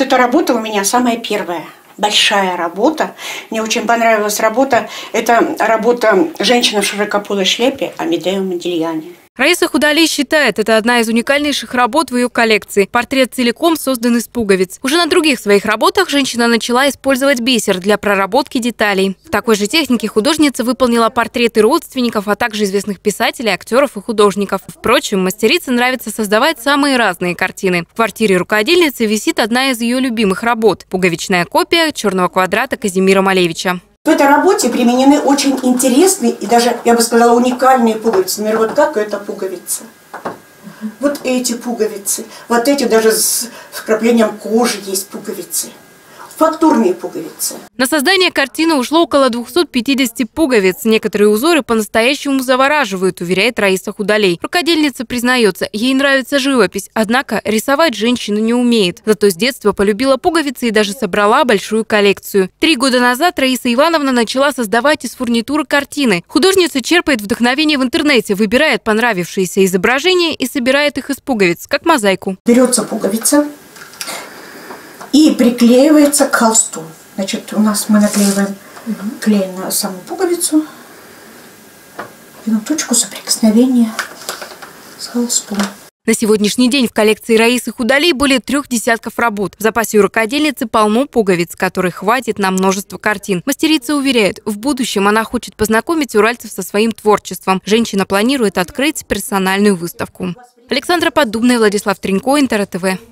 Эта работа у меня самая первая. Большая работа. Мне очень понравилась работа. Это работа «Женщина в широкополой шляпе» Амедео Модильяни. Раиса Худалей считает, это одна из уникальнейших работ в ее коллекции. Портрет целиком создан из пуговиц. Уже на других своих работах женщина начала использовать бисер для проработки деталей. В такой же технике художница выполнила портреты родственников, а также известных писателей, актеров и художников. Впрочем, мастерице нравится создавать самые разные картины. В квартире рукодельницы висит одна из ее любимых работ – пуговичная копия черного квадрата Казимира Малевича. В этой работе применены очень интересные и даже, я бы сказала, уникальные пуговицы. Например, вот как эта пуговица. Вот эти пуговицы. Вот эти даже с вкраплением кожи есть пуговицы. Фактурные пуговицы. На создание картины ушло около 250 пуговиц. Некоторые узоры по-настоящему завораживают, уверяет Раиса Худалей. Рукодельница признается, ей нравится живопись, однако рисовать женщина не умеет. Зато с детства полюбила пуговицы и даже собрала большую коллекцию. 3 года назад Раиса Ивановна начала создавать из фурнитуры картины. Художница черпает вдохновение в интернете, выбирает понравившиеся изображения и собирает их из пуговиц, как мозаику. Берется пуговица и приклеивается к холсту. Значит, у нас мы наклеиваем клей на саму пуговицу и на точку соприкосновения с холстом. На сегодняшний день в коллекции Раисы Худалей более 3 десятков работ. В запасе у рукодельницы полно пуговиц, которых хватит на множество картин. Мастерица уверяет, в будущем она хочет познакомить уральцев со своим творчеством. Женщина планирует открыть персональную выставку. Александра Поддубная, Владислав Тренько, Интер ТВ.